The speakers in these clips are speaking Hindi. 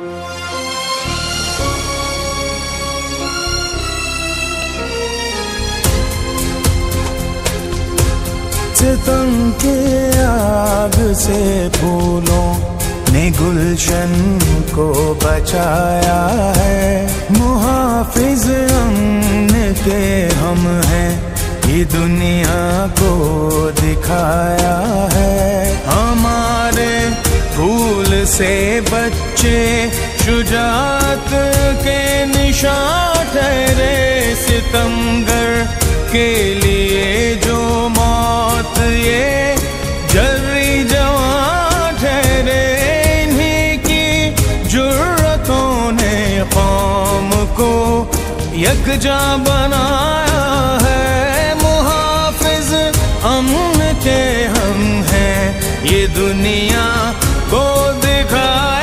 सितम के आग से फूलों ने गुलशन को बचाया है, मुहाफिज अमन के हम हैं, ये दुनिया को दिखाया है। हमारे फूल से बच्चे शुजाअत के निशान ठहरे, सितमगर के लिए जो मौत ये जर्री जवां ठहरे, इन्हीं की जुर्रतों ने कौम को यकजा बनाया है। मुहाफिज अमन के हम हैं, ये दुनिया को दिखाया।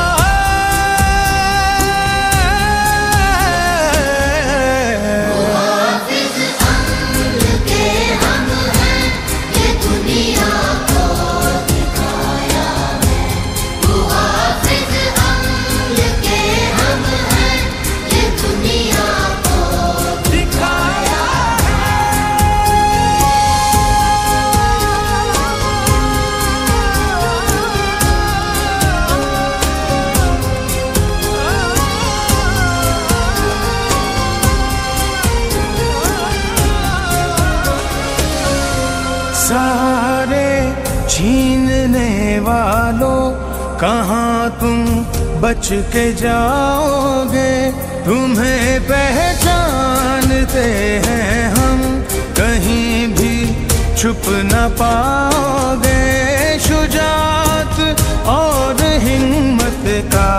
सहारे छीनने वालों, कहाँ तुम बच के जाओगे, तुम्हें पहचानते हैं हम, कहीं भी छुप न पाओगे। शुजाअत और हिम्मत का